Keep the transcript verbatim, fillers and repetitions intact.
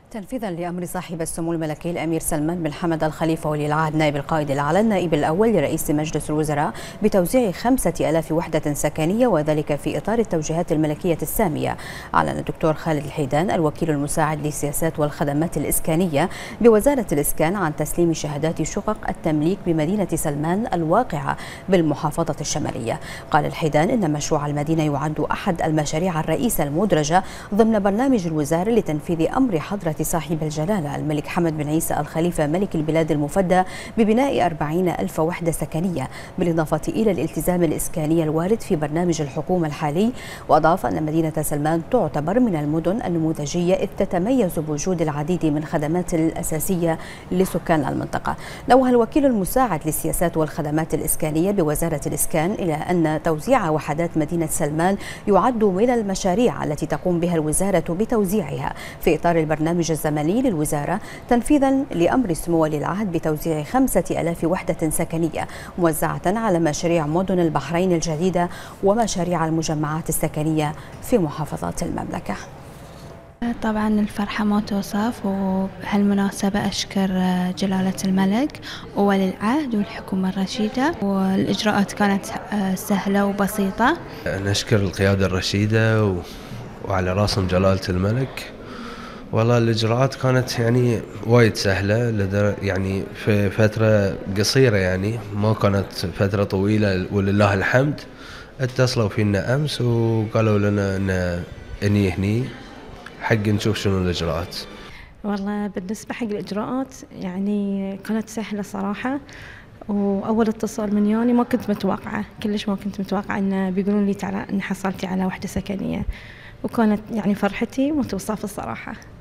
تنفيذا لأمر صاحب السمو الملكي الأمير سلمان بن حمد الخليفة ولي العهد نائب القائد الأعلى النائب الأول لرئيس مجلس الوزراء بتوزيع خمسة آلاف وحدة سكنية، وذلك في إطار التوجيهات الملكية السامية. أعلن الدكتور خالد الحيدان الوكيل المساعد للسياسات والخدمات الإسكانية بوزارة الإسكان عن تسليم شهادات شقق التمليك بمدينة سلمان الواقعة بالمحافظة الشمالية. قال الحيدان إن مشروع المدينة يعد أحد المشاريع الرئيسة المدرجة ضمن برنامج الوزارة لتنفيذ أمر حضرة صاحب الجلالة الملك حمد بن عيسى الخليفة ملك البلاد المفدى ببناء أربعين ألف وحدة سكنية، بالإضافة إلى الالتزام الإسكاني الوارد في برنامج الحكومة الحالي. وأضاف أن مدينة سلمان تعتبر من المدن النموذجية إذ تتميز بوجود العديد من الخدمات الأساسية لسكان المنطقة. نوه الوكيل المساعد للسياسات والخدمات الإسكانية بوزارة الإسكان إلى أن توزيع وحدات مدينة سلمان يعد من المشاريع التي تقوم بها الوزارة بتوزيعها في إطار البرنامج الزمني للوزارة، تنفيذا لأمر سمو ولي العهد بتوزيع خمسة آلاف وحدة سكنية موزعة على مشاريع مدن البحرين الجديدة ومشاريع المجمعات السكنية في محافظات المملكة. طبعا الفرحة ما توصف، وبهالمناسبة أشكر جلالة الملك وولي العهد والحكومة الرشيدة، والإجراءات كانت سهلة وبسيطة. نشكر القيادة الرشيدة و... وعلى راسهم جلالة الملك. والله الإجراءات كانت يعني وايد سهلة، يعني في فترة قصيرة، يعني ما كانت فترة طويلة ولله الحمد. اتصلوا فينا أمس وقالوا لنا إن إني هني حق نشوف شنو الإجراءات. والله بالنسبة حق الإجراءات يعني كانت سهلة صراحة، وأول اتصال من يوني ما كنت متوقعة، كلش ما كنت متوقعة إن بيقولون لي تعالى إن حصلتي على وحدة سكنية، وكانت يعني فرحتي ما توصف الصراحة.